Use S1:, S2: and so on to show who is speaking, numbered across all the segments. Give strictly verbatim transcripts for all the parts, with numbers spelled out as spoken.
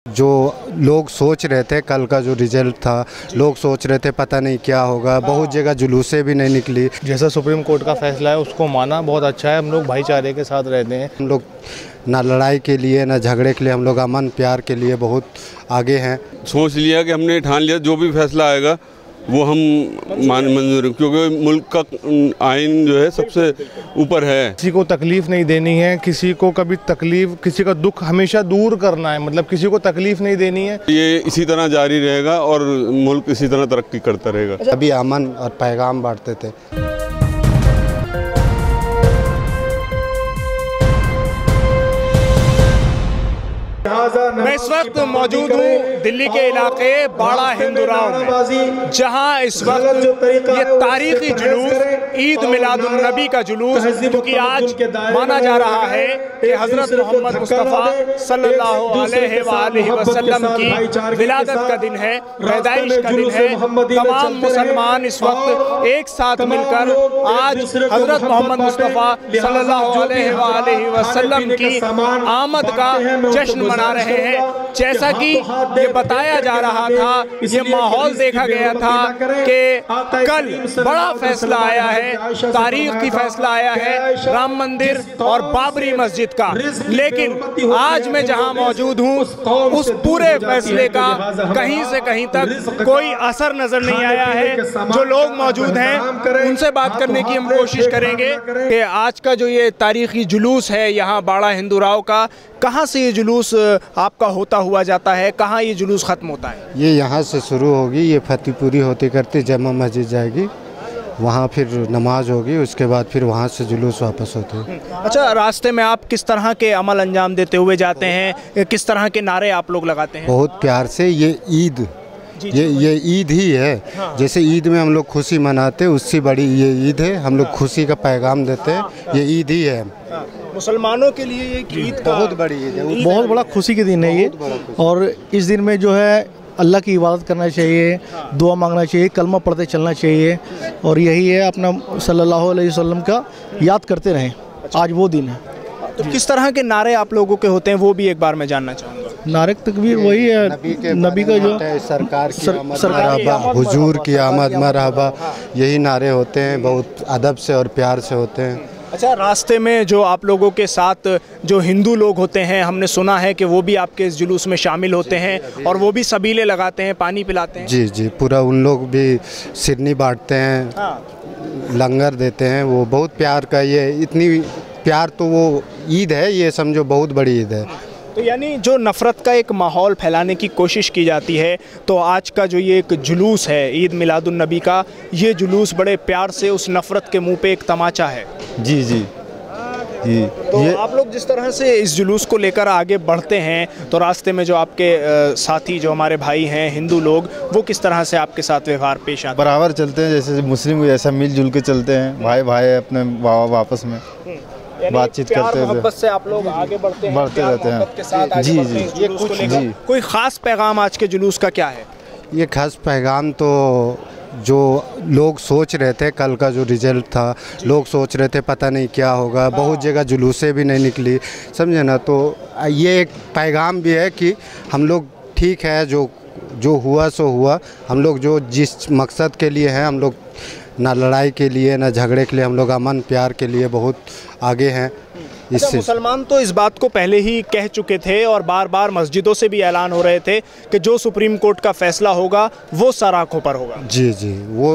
S1: जो लोग सोच रहे थे कल का जो रिजल्ट था, लोग सोच रहे थे पता नहीं क्या होगा, बहुत जगह जुलूसें भी नहीं निकली।
S2: जैसा सुप्रीम कोर्ट का फैसला है उसको माना, बहुत अच्छा है। हम लोग भाईचारे के साथ रहते हैं।
S1: हम लोग ना लड़ाई के लिए ना झगड़े के लिए, हम लोग अमन प्यार के लिए बहुत आगे हैं।
S3: सोच लिया कि हमने ठान लिया जो भी फैसला आएगा वो हम मान मंजूर, क्योंकि मुल्क का आइन जो है सबसे ऊपर है।
S2: किसी को तकलीफ नहीं देनी है, किसी को कभी तकलीफ, किसी का दुख हमेशा दूर करना है, मतलब किसी को तकलीफ नहीं देनी है।
S3: ये इसी तरह जारी रहेगा और मुल्क इसी तरह तरक्की करता रहेगा।
S1: अभी अमन और पैगाम बांटते थे।
S4: मैं इस वक्त मौजूद हूँ दिल्ली के इलाके बाड़ा हिंदुराव में, जहाँ इस वक्त ये तारीखी जुलूस ईद मिलादुन नबी का जुलूस, क्योंकि आज माना जा रहा है कि हज़रत मोहम्मद मुस्तफ़ा सल्लल्लाहु अलैहि वसल्लम की विलादत का दिन है, पैदाइश का दिन है। तमाम मुसलमान इस वक्त एक साथ मिलकर आज हज़रत मोहम्मद मुस्तफ़ा सल्लल्लाहु अलैहि वसल्लम की आमद का जश्न मना रहे हैं। जैसा कि ये बताया जा रहा था, ये माहौल देखा गया था कि कल बड़ा फैसला आया है, तारीखी फैसला आया है राम मंदिर और बाबरी मस्जिद का। लेकिन आज मैं जहां मौजूद हूं, उस पूरे फैसले का कहीं से कहीं तक कोई असर नजर नहीं आया है। जो लोग मौजूद हैं उनसे बात करने की हम कोशिश करेंगे कि आज का जो ये तारीखी जुलूस है यहाँ बाड़ा हिंदुराव का, कहाँ से ये जुलूस आपका होता हुआ जाता है, कहाँ ये जुलूस ख़त्म होता है?
S1: ये यहाँ से शुरू होगी, ये फतेहपुरी होती करती जमा मस्जिद जाएगी, वहाँ फिर नमाज होगी, उसके बाद फिर वहाँ से जुलूस वापस होते हैं।
S4: अच्छा, रास्ते में आप किस तरह के अमल अंजाम देते हुए जाते हैं, किस तरह के नारे आप लोग लगाते हैं?
S1: बहुत प्यार से। ये ईद ये ये ईद ही है। हाँ। जैसे ईद में हम लोग खुशी मनाते हैं, उससे बड़ी ये ईद है। हम लोग हाँ। खुशी का पैगाम देते हैं। हाँ। ये ईद ही है।
S4: हाँ। मुसलमानों के लिए ये ईद
S1: बहुत बड़ी ईद है,
S5: बहुत बड़ा खुशी के दिन है ये। और इस दिन में जो है अल्लाह की इबादत करना चाहिए, दुआ मांगना चाहिए, कलमा पढ़ते चलना चाहिए, और यही है अपना सल्लल्लाहु अलैहि वसल्लम का याद करते रहें। आज वो दिन है।
S4: तो किस तरह के नारे आप लोगों के होते हैं वो भी एक बार मैं जानना चाहूँगा।
S5: नारे तकबीर वही है, नबी, नबी का जो
S1: सरकार की आमद मरहबा, हुजूर की आमद मरहबा, यही नारे होते हैं। बहुत अदब से और प्यार से होते हैं।
S4: अच्छा, रास्ते में जो आप लोगों के साथ जो हिंदू लोग होते हैं, हमने सुना है कि वो भी आपके इस जुलूस में शामिल होते हैं और वो भी सबीले लगाते हैं, पानी पिलाते हैं?
S1: जी जी, पूरा उन लोग भी सिरनी बांटते हैं। हाँ। लंगर देते हैं। वो बहुत प्यार का, ये इतनी प्यार, तो वो ईद है, ये समझो बहुत बड़ी ईद है।
S4: तो यानी जो नफ़रत का एक माहौल फैलाने की कोशिश की जाती है, तो आज का जो ये एक जुलूस है ईद मिलादुन नबी का, ये जुलूस बड़े प्यार से उस नफ़रत के मुंह पे एक तमाचा है।
S6: जी जी जी।
S4: तो ये आप लोग जिस तरह से इस जुलूस को लेकर आगे बढ़ते हैं, तो रास्ते में जो आपके साथी, जो हमारे भाई हैं हिंदू लोग, वो किस तरह से आपके साथ व्यवहार पेश आते हैं?
S6: बराबर चलते हैं, जैसे मुस्लिम जैसा मिलजुल के चलते हैं, भाई भाई अपने वापस में बातचीत करते
S4: हुए से आप लोग आगे बढ़ते हैं,
S6: बढ़ते रहते हैं
S4: के साथ आगे
S6: जी
S4: बढ़ते हैं।
S6: जी।
S4: ये कुछ जी। कोई ख़ास पैगाम आज के जुलूस का क्या है?
S1: ये खास पैगाम तो जो लोग सोच रहे थे कल का जो रिजल्ट था, लोग सोच रहे थे पता नहीं क्या होगा, बहुत जगह जुलूसें भी नहीं निकली, समझे ना। तो ये एक पैगाम भी है कि हम लोग ठीक है, जो जो हुआ सो हुआ। हम लोग जो जिस मकसद के लिए हैं, हम लोग ना लड़ाई के लिए ना झगड़े के लिए, हम लोग अमन प्यार के लिए बहुत आगे हैं।
S4: अच्छा, मुसलमान तो इस बात को पहले ही कह चुके थे और बार बार मस्जिदों से भी ऐलान हो रहे थे कि जो सुप्रीम कोर्ट का फैसला होगा वो सर आँखों पर होगा।
S1: जी जी, वो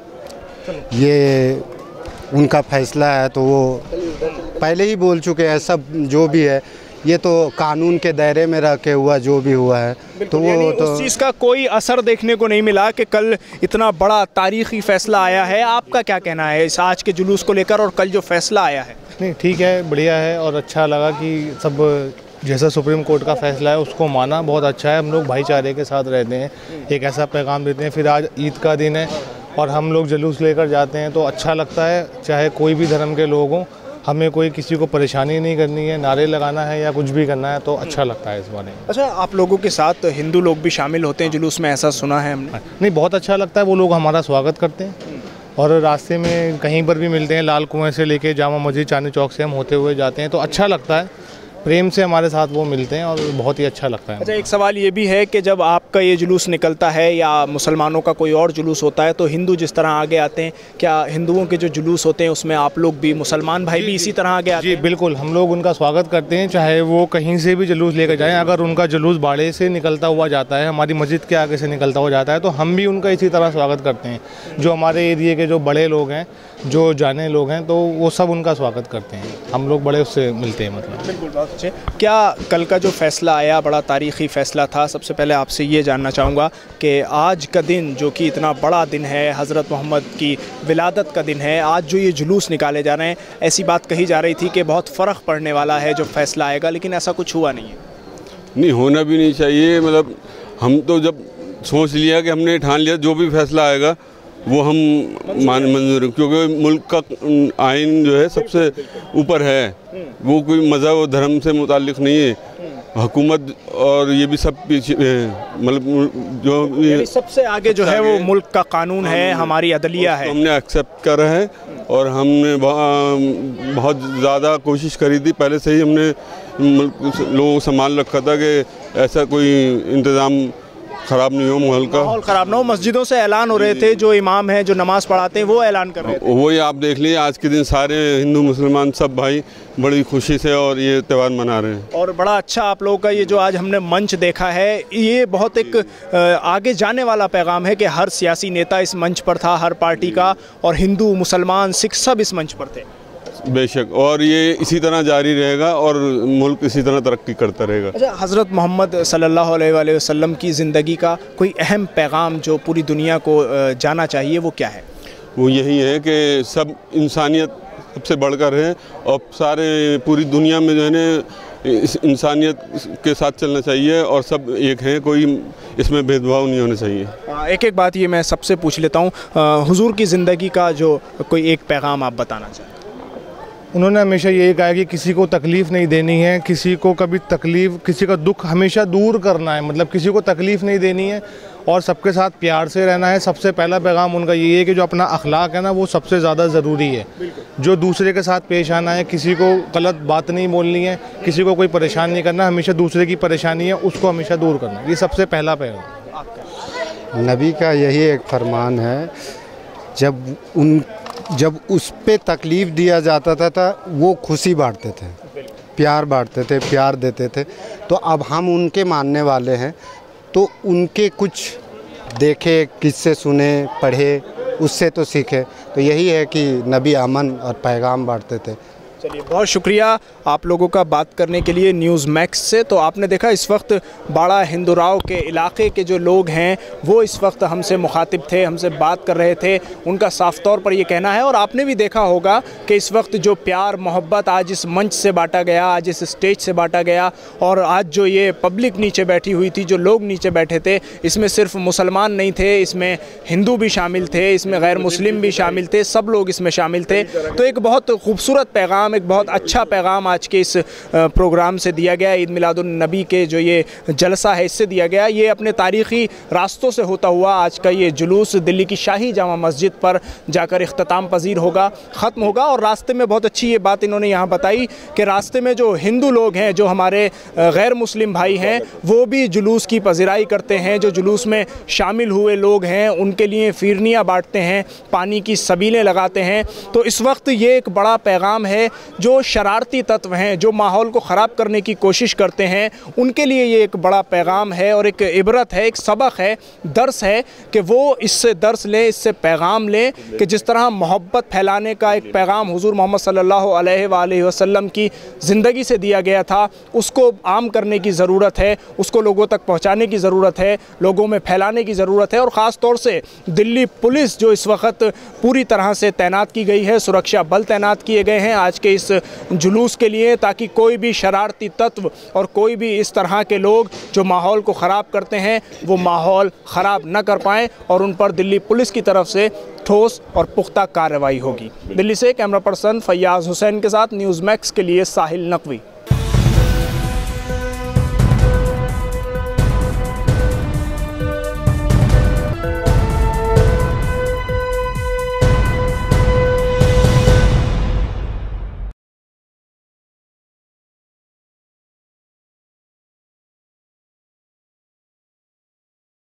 S1: ये उनका फैसला है, तो वो पहले ही बोल चुके हैं। सब जो भी है ये तो कानून के दायरे में रह के हुआ, जो भी हुआ है, तो वो तो
S4: उस चीज़ का कोई असर देखने को नहीं मिला कि कल इतना बड़ा तारीखी फैसला आया है। आपका क्या कहना है इस आज के जुलूस को लेकर और कल जो फैसला आया है?
S2: नहीं, ठीक है, बढ़िया है और अच्छा लगा कि सब जैसा सुप्रीम कोर्ट का फैसला है उसको माना, बहुत अच्छा है। हम लोग भाईचारे के साथ रहते हैं, एक ऐसा पैगाम देते हैं। फिर आज ईद का दिन है और हम लोग जुलूस लेकर जाते हैं, तो अच्छा लगता है। चाहे कोई भी धर्म के लोग हों, हमें कोई किसी को परेशानी नहीं करनी है, नारे लगाना है या कुछ भी करना है, तो अच्छा लगता है इस बारे में।
S4: अच्छा, आप लोगों के साथ हिंदू लोग भी शामिल होते हैं जुलूस में, ऐसा सुना है हमने?
S2: नहीं, बहुत अच्छा लगता है। वो लोग हमारा स्वागत करते हैं और रास्ते में कहीं पर भी मिलते हैं, लाल कुएं से लेके जामा मस्जिद चांदनी चौक से हम होते हुए जाते हैं, तो अच्छा लगता है। प्रेम से हमारे साथ वो मिलते हैं और बहुत ही अच्छा लगता है।
S4: अच्छा, एक सवाल ये भी है कि जब आपका ये जुलूस निकलता है या मुसलमानों का कोई और जुलूस होता है तो हिंदू जिस तरह आगे आते हैं, क्या हिंदुओं के जो जुलूस होते हैं उसमें आप लोग भी, मुसलमान भाई भी इसी तरह आगे आते
S2: जी
S4: हैं?
S2: बिल्कुल, हम लोग उनका स्वागत करते हैं, चाहे वो कहीं से भी जुलूस लेकर जाएं। अगर उनका जुलूस बाड़े से निकलता हुआ जाता है, हमारी मस्जिद के आगे से निकलता हुआ जाता है, तो हम भी उनका इसी तरह स्वागत करते हैं। जो हमारे एरिए के जो बड़े लोग हैं, जो जाने लोग हैं, तो वो सब उनका स्वागत करते हैं। हम लोग बड़े उससे मिलते हैं। मतलब
S4: बिल्कुल, बहुत अच्छे। क्या कल का जो फ़ैसला आया बड़ा तारीख़ी फ़ैसला था? सबसे पहले आपसे ये जानना चाहूँगा कि आज का दिन जो कि इतना बड़ा दिन है, हज़रत मोहम्मद की विलादत का दिन है, आज जो ये जुलूस निकाले जा रहे हैं, ऐसी बात कही जा रही थी कि बहुत फ़र्क पड़ने वाला है जो फ़ैसला आएगा, लेकिन ऐसा कुछ हुआ नहीं है।
S3: नहीं, होना भी नहीं चाहिए। मतलब हम तो जब सोच लिया कि हमने ठान लिया जो भी फैसला आएगा वो हम मान मंजूर, क्योंकि मुल्क का आइन जो है सबसे ऊपर है, वो कोई मज़हब और धर्म से मुताल्लिक़ नहीं है। हुकूमत और ये भी सब पीछे, मतलब जो ये
S4: सबसे आगे जो है वो मुल्क का कानून है, हमारी अदलिया है।
S3: हमने एक्सेप्ट करा है और हमने बहुत ज़्यादा कोशिश करी थी, पहले से ही हमने मुल्क लोगों को संभाल रखा था कि ऐसा कोई इंतज़ाम ख़राब नहीं हो, माहौल का
S4: माहौल ख़राब ना हो। मस्जिदों से ऐलान हो रहे थे, जो इमाम हैं जो नमाज़ पढ़ाते हैं वो ऐलान कर रहे थे।
S3: वही आप देख लीजिए, आज के दिन सारे हिंदू मुसलमान सब भाई बड़ी खुशी से और ये त्यौहार मना रहे हैं।
S4: और बड़ा अच्छा आप लोगों का ये जो आज हमने मंच देखा है, ये बहुत एक आगे जाने वाला पैगाम है कि हर सियासी नेता इस मंच पर था, हर पार्टी का, और हिंदू मुसलमान सिख सब इस मंच पर थे।
S3: बेशक, और ये इसी तरह जारी रहेगा और मुल्क इसी तरह तरक्की करता रहेगा।
S4: अच्छा, हज़रत मोहम्मद सल्लल्लाहु अलैहि वसल्लम की ज़िंदगी का कोई अहम पैगाम जो पूरी दुनिया को जाना चाहिए वो क्या है?
S3: वो यही है कि सब इंसानियत सबसे बढ़कर है और सारे पूरी दुनिया में जो है ना इस इंसानियत के साथ चलना चाहिए और सब एक हैं, कोई इसमें भेदभाव नहीं होना चाहिए।
S4: एक एक बात ये मैं सबसे पूछ लेता हूँ, हुजूर की ज़िंदगी का जो कोई एक पैगाम आप बताना चाहें?
S2: उन्होंने हमेशा यही कहा कि किसी को तकलीफ़ नहीं देनी है, किसी को कभी तकलीफ़, किसी का दुख हमेशा दूर करना है, मतलब किसी को तकलीफ़ नहीं देनी है और सबके साथ प्यार से रहना है। सबसे पहला पैगाम उनका यही है कि जो अपना अखलाक है ना वो सबसे ज़्यादा ज़रूरी है। जो दूसरे के साथ पेश आना है, किसी को गलत बात नहीं बोलनी है, किसी को कोई परेशान नहीं करना, हमेशा दूसरे की परेशानी है उसको हमेशा दूर करना, ये सबसे पहला पैगाम।
S1: नबी का यही एक फरमान है, जब उन जब उस पे तकलीफ़ दिया जाता था, था वो खुशी बांटते थे, प्यार बांटते थे, प्यार देते थे। तो अब हम उनके मानने वाले हैं, तो उनके कुछ देखे, किससे सुने, पढ़े, उससे तो सीखे। तो यही है कि नबी अमन और पैगाम बांटते थे।
S4: चलिए, बहुत शुक्रिया आप लोगों का बात करने के लिए न्यूज़ मैक्स से। तो आपने देखा इस वक्त बाड़ा हिंदुराव के इलाके के जो लोग हैं वो इस वक्त हमसे मुखातिब थे, हमसे बात कर रहे थे। उनका साफ तौर पर ये कहना है, और आपने भी देखा होगा कि इस वक्त जो प्यार मोहब्बत आज इस मंच से बांटा गया, आज इस स्टेज से बांटा गया, और आज जो ये पब्लिक नीचे बैठी हुई थी, जो लोग नीचे बैठे थे, इसमें सिर्फ मुसलमान नहीं थे, इसमें हिंदू भी शामिल थे, इसमें गैर मुस्लिम भी शामिल थे, सब लोग इसमें शामिल थे। तो एक बहुत खूबसूरत पैगाम, एक बहुत अच्छा पैगाम आज के इस प्रोग्राम से दिया गया, ईद मिलादुन नबी के जो ये जलसा है इससे दिया गया। ये अपने तारीख़ी रास्तों से होता हुआ आज का ये जुलूस दिल्ली की शाही जामा मस्जिद पर जाकर इख्तिताम पजीर होगा, ख़त्म होगा। और रास्ते में बहुत अच्छी ये बात इन्होंने यहाँ बताई कि रास्ते में जो हिंदू लोग हैं, जो हमारे गैर मुस्लिम भाई हैं, वो भी जुलूस की पजीराई करते हैं। जो जुलूस में शामिल हुए लोग हैं उनके लिए फिरनियाँ बाँटते हैं, पानी की सबीलें लगाते हैं। तो इस वक्त ये एक बड़ा पैगाम है, जो शरारती तत्व हैं, जो माहौल को ख़राब करने की कोशिश करते हैं, उनके लिए ये एक बड़ा पैगाम है और एक इबरत है, एक सबक है, दर्स है कि वो इससे दर्स लें, इससे पैगाम लें कि जिस तरह मोहब्बत फैलाने का एक पैगाम हुजूर मोहम्मद सल्लल्लाहु अलैहि वसल्लम की ज़िंदगी से दिया गया था, उसको आम करने की ज़रूरत है, उसको लोगों तक पहुँचाने की ज़रूरत है, लोगों में फैलाने की ज़रूरत है। और ख़ास तौर से दिल्ली पुलिस जो इस वक्त पूरी तरह से तैनात की गई है, सुरक्षा बल तैनात किए गए हैं आज के इस जुलूस के लिए, ताकि कोई भी शरारती तत्व और कोई भी इस तरह के लोग जो माहौल को ख़राब करते हैं वो माहौल ख़राब न कर पाएँ, और उन पर दिल्ली पुलिस की तरफ से ठोस और पुख्ता कार्रवाई होगी। दिल्ली से कैमरा पर्सन फैयाज़ हुसैन के साथ न्यूज़ मैक्स के लिए साहिल नकवी।